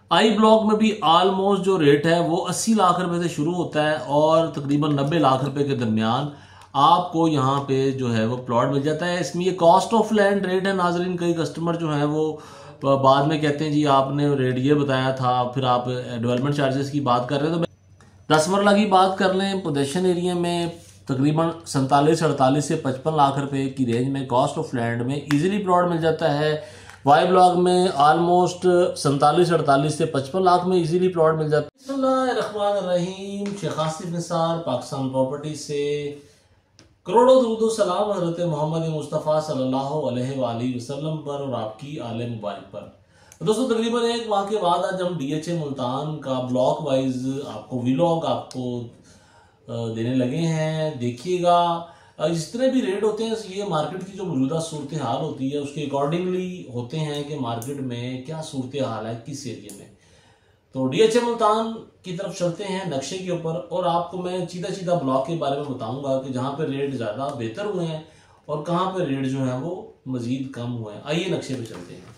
I block में भी almost जो रेट है वो 80 लाख रुपए से शुरू होता है और तकरीबन 90 लाख रुपए के दरमियान आपको यहाँ पे जो है वो प्लॉट मिल जाता है। इसमें ये कॉस्ट ऑफ लैंड रेट है नाजरीन। कई कस्टमर जो है वो बाद में कहते हैं जी आपने रेट ये बताया था, फिर आप डेवलपमेंट चार्जेस की बात कर रहे हैं। तो 10 मरला की बात कर लें, पोजेशन एरिया में तकरीबन 47-48 से 55 लाख रुपए की रेंज में कॉस्ट ऑफ लैंड में इजीली प्लॉट मिल जाता है। वाई ब्लॉक में ऑलमोस्ट 47-48 से 55 लाख में इजीली प्लॉट मिल जाता है। बिस्मिल्लाहिर्रहमानिर्रहीम। शेख आसिफ निसार, पाकिस्तान प्रॉपर्टी से करोड़ों दुरूद सलाम हज़रत मोहम्मद मुस्तफ़ा सल्लल्लाहु अलैहि वसल्लम पर और आपकी आले मुबारक पर। तो दोस्तों तकरीबन एक माह के बाद आज हम DHA मुल्तान का ब्लॉक वाइज आपको व्लॉग आपको देने लगे हैं। देखिएगा जितने भी रेट होते हैं ये मार्केट की जो मौजूदा सूरत हाल होती है उसके अकॉर्डिंगली होते हैं कि मार्केट में क्या सूरत हाल है किस एरिया में। तो DHA मुल्तान की तरफ चलते हैं नक्शे के ऊपर और आपको मैं सीधा सीधा ब्लॉक के बारे में बताऊंगा कि जहाँ पे रेट ज़्यादा बेहतर हुए हैं और कहाँ पे रेट जो है वो मजीद कम हुए हैं। आइए नक्शे पे चलते हैं।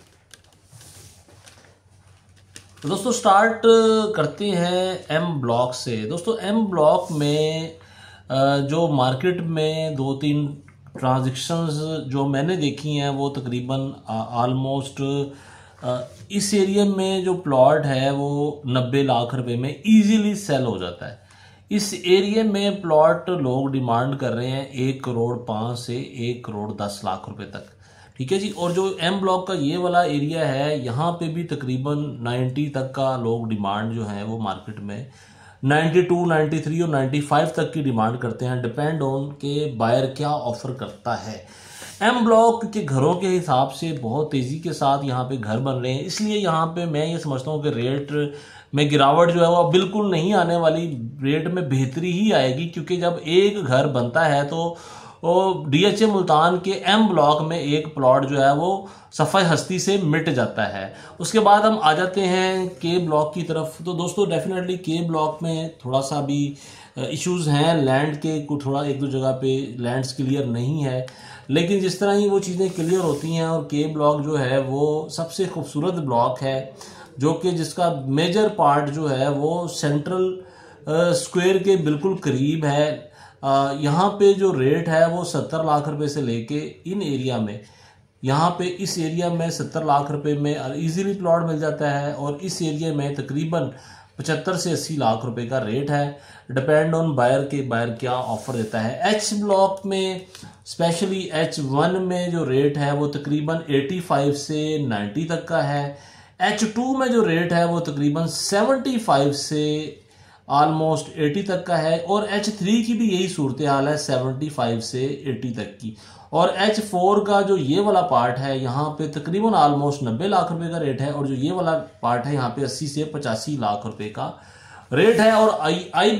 तो दोस्तों स्टार्ट करते हैं M ब्लॉक से। दोस्तों M ब्लॉक में जो मार्केट में 2-3 ट्रांजैक्शंस जो मैंने देखी हैं वो तकरीबन ऑलमोस्ट इस एरिया में जो प्लॉट है वो 90 लाख रुपए में इजीली सेल हो जाता है। इस एरिया में प्लॉट लोग डिमांड कर रहे हैं 1 करोड़ 5 से 1 करोड़ 10 लाख रुपए तक। ठीक है जी। और जो M ब्लॉक का ये वाला एरिया है यहाँ पे भी तकरीबन 90 तक का लोग डिमांड जो है वो मार्केट में 92, 93 और 95 तक की डिमांड करते हैं, डिपेंड ऑन के बायर क्या ऑफर करता है। M ब्लॉक के घरों के हिसाब से बहुत तेज़ी के साथ यहाँ पे घर बन रहे हैं, इसलिए यहाँ पे मैं ये समझता हूँ कि रेट में गिरावट जो है वो बिल्कुल नहीं आने वाली, रेट में बेहतरी ही आएगी। क्योंकि जब एक घर बनता है तो DHA मुल्तान के M ब्लॉक में एक प्लॉट जो है वो सफ़ाई हस्ती से मिट जाता है। उसके बाद हम आ जाते हैं K ब्लॉक की तरफ। तो दोस्तों डेफिनेटली K ब्लॉक में थोड़ा सा भी इश्यूज़ हैं लैंड के, कुछ थोड़ा एक दो जगह पे लैंड्स क्लियर नहीं है, लेकिन जिस तरह ही वो चीज़ें क्लियर होती हैं और K ब्लॉक जो है वो सबसे खूबसूरत ब्लॉक है जो कि जिसका मेजर पार्ट जो है वो सेंट्रल स्क्वायर के बिल्कुल करीब है। यहाँ पे जो रेट है वो 70 लाख रुपए से लेके इन एरिया में, यहाँ पे इस एरिया में 70 लाख रुपए में इजीली प्लॉट मिल जाता है और इस एरिया में तकरीबन 75 से 80 लाख रुपए का रेट है, डिपेंड ऑन बायर के बायर क्या ऑफर देता है। H ब्लॉक में स्पेशली H1 में जो रेट है वो तकरीबन 85 से 90 तक का है। H2 में जो रेट है वो तकरीबन 75 से ऑलमोस्ट 80 तक का है और H3 की भी यही सूरत हाल है 75 से 80 तक की। और H4 का जो ये वाला पार्ट है यहाँ पे तकरीबन ऑलमोस्ट 90 लाख रुपए का रेट है और जो ये वाला पार्ट है यहाँ पे 80 से 85 लाख रुपए का रेट है। और आई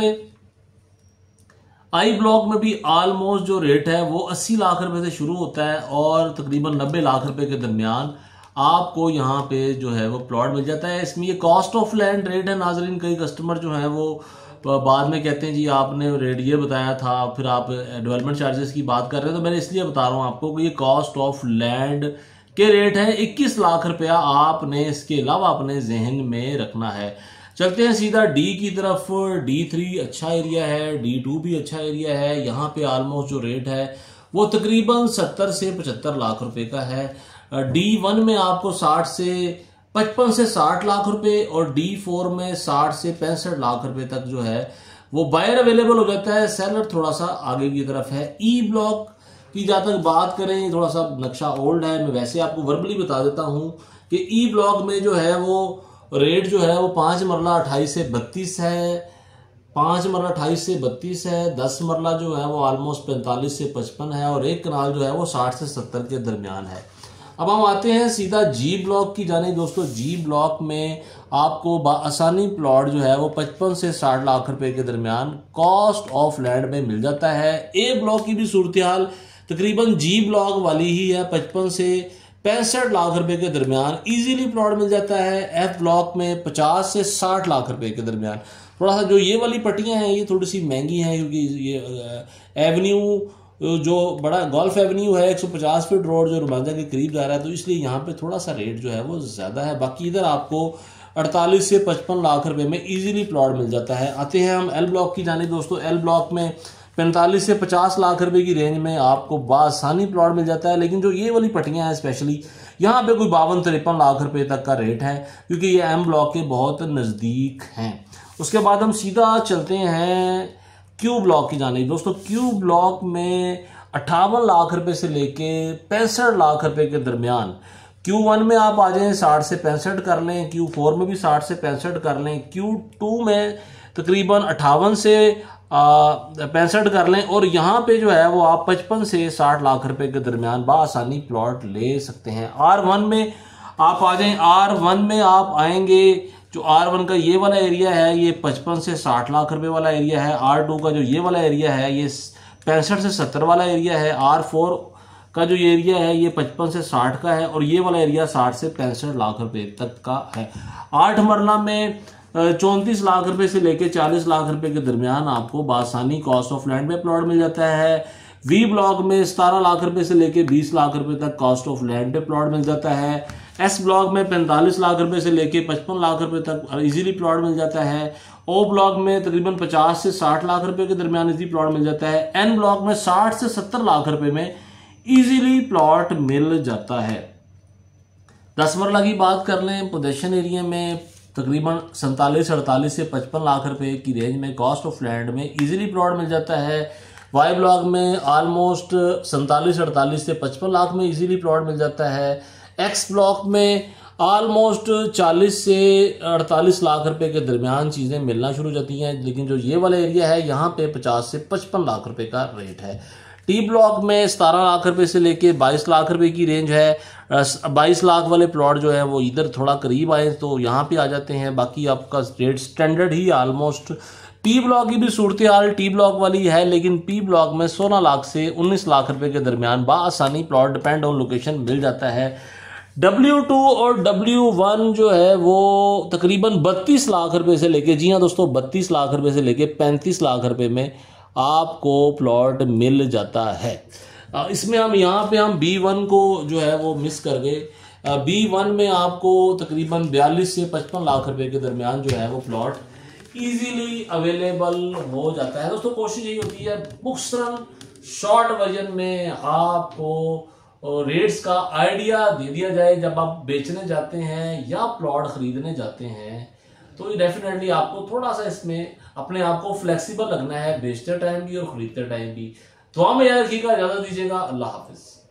ब्लॉक में भी ऑलमोस्ट जो रेट है वो 80 लाख रुपए से शुरू होता है और तकरीबन 90 लाख रुपए के दरमियान आपको यहाँ पे जो है वो प्लॉट मिल जाता है। इसमें ये कॉस्ट ऑफ लैंड रेट है नाजरीन। कई कस्टमर जो है वो बाद में कहते हैं जी आपने रेट ये बताया था, फिर आप डेवलपमेंट चार्जेस की बात कर रहे हैं। तो मैंने इसलिए बता रहा हूँ आपको कि ये कॉस्ट ऑफ लैंड के रेट है 21 लाख रुपया। आपने इसके अलावा अपने जहन में रखना है। चलते हैं सीधा D की तरफ। D3 अच्छा एरिया है, D2 भी अच्छा एरिया है। यहाँ पे ऑलमोस्ट जो रेट है वो तकरीबन 70 से 75 लाख रुपए का है। D1 में आपको 55 से 60 लाख रुपए और D4 में 60 से 65 लाख रुपए तक जो है वो बायर अवेलेबल हो जाता है। सेलर थोड़ा सा आगे की तरफ है। E ब्लॉक की जहाँ तक बात करें थोड़ा सा नक्शा ओल्ड है, मैं वैसे आपको वर्बली बता देता हूँ कि E ब्लॉक में जो है वो रेट जो है वो 5 मरला 28 से 32 है, 5 मरला 28 से 32 है, 10 मरला जो है वो ऑलमोस्ट 45 से 55 है और एक कनाल जो है वो 60 से 70 के दरमियान है। अब हम आते हैं सीधा G ब्लॉक की जाने। दोस्तों G ब्लॉक में आपको आसानी प्लॉट जो है वो 55 से 60 लाख रुपए के दरमियान कॉस्ट ऑफ लैंड में मिल जाता है। A ब्लॉक की भी सूरत हाल तकरीबन G ब्लॉक वाली ही है, 55 से 65 लाख रुपए के दरमियान इजीली प्लॉट मिल जाता है। F ब्लॉक में 50 से 60 लाख रुपए के दरमियान। थोड़ा सा जो ये वाली पट्टियां हैं ये थोड़ी सी महंगी हैं क्योंकि ये एवेन्यू जो बड़ा गोल्फ एवेन्यू है 150 फीट रोड जो रुमांजा के करीब जा रहा है, तो इसलिए यहाँ पे थोड़ा सा रेट जो है वो ज़्यादा है। बाकी इधर आपको 48 से 55 लाख रुपए में इजीली प्लॉट मिल जाता है। आते हैं हम एल ब्लॉक की जाने दोस्तों। एल ब्लॉक में 45 से 50 लाख रुपए की रेंज में आपको बासानी प्लॉट मिल जाता है। लेकिन जो ये वाली पट्टियां हैं स्पेशली यहाँ पे कोई 52-53 लाख रुपए तक का रेट है, क्योंकि ये एम ब्लॉक के बहुत नज़दीक हैं। उसके बाद हम सीधा चलते हैं क्यू ब्लॉक की जाने दोस्तों। क्यू ब्लॉक में 58 लाख रुपए से लेके 65 लाख रुपए के दरमियान। Q1 में आप आ जाएं 60 से 65 कर लें, Q4 में भी 60 से 65 कर लें, Q2 में तकरीबन 58 से 65 कर लें, और यहाँ पे जो है वो आप 55 से 60 लाख रुपए के दरमियान बासानी प्लॉट ले सकते हैं। R1 में आप आ जाएं। R1 में आप आएंगे, जो R1 का ये वाला एरिया है ये 55 से 60 लाख रुपए वाला एरिया है। R2 का जो ये वाला एरिया है ये 65 से 70 वाला एरिया है। R4 का जो एरिया है ये 55 से 60 का है, और ये वाला एरिया 60 से 65 लाख रुपए तक का है। 8 मरला में 34 लाख रुपए से लेके 40 लाख रुपए के दरमियान आपको बासानी कॉस्ट ऑफ लैंड पे प्लॉट मिल जाता है। वी ब्लॉक में 17 लाख रुपए से लेके 20 लाख रुपए तक कॉस्ट ऑफ लैंड पे प्लॉट मिल जाता है। एस ब्लॉक में 45 लाख रुपए से लेके 55 लाख रुपए तक इजीली प्लॉट मिल जाता है। ओ ब्लॉक में तकरीबन 50 से 60 लाख रुपए के दरमियान इजीली प्लॉट मिल जाता है। एन ब्लॉक में 60 से 70 लाख रुपए में इजीली प्लॉट मिल जाता है। 10 मरला की बात कर लें, पोजेशन एरिया में तकरीबन 47-48 से 55 लाख रुपए की रेंज में कॉस्ट ऑफ लैंड में इजीली प्लॉट मिल जाता है। वाई ब्लॉक में ऑलमोस्ट 47-48 से 55 लाख में इजीली प्लॉट मिल जाता है। एक्स ब्लॉक में ऑलमोस्ट 40 से 48 लाख रुपए के दरमियान चीज़ें मिलना शुरू हो जाती हैं। लेकिन जो ये वाला एरिया है यहाँ पे 50 से 55 लाख रुपए का रेट है। टी ब्लॉक में 17 लाख रुपए से लेके 22 लाख रुपए की रेंज है। 22 लाख वाले प्लॉट जो है वो इधर थोड़ा करीब आए तो यहाँ पे आ जाते हैं। बाकी आपका रेट स्टैंडर्ड ही ऑलमोस्ट। पी ब्लॉक की भी सूरत हाल टी ब्लॉक वाली है, लेकिन पी ब्लॉक में 16 लाख से 19 लाख रुपए के दरमियान बासानी प्लॉट डिपेंड ऑन लोकेशन मिल जाता है। W2 और W1 जो है वो तकरीबन 32 लाख रुपए से लेके, जी हाँ दोस्तों, 32 लाख रुपए से लेके 35 लाख रुपए में आपको प्लॉट मिल जाता है। इसमें हम यहाँ पे हम B1 को जो है वो मिस कर गए। B1 में आपको तकरीबन 42 से 55 लाख रुपए के दरमियान जो है वो प्लॉट इजीली अवेलेबल हो जाता है। दोस्तों कोशिश यही होती है बुक्सरन शॉर्ट वर्जन में आपको रेट्स का आइडिया दे दिया जाए जब आप बेचने जाते हैं या प्लॉट खरीदने जाते हैं, तो ये डेफिनेटली आपको थोड़ा सा इसमें अपने आप को फ्लेक्सिबल लगना है, बेचते टाइम भी और खरीदते टाइम भी। तो हमें याद रखिएगा, इजाजत दीजिएगा, अल्लाह हाफिज।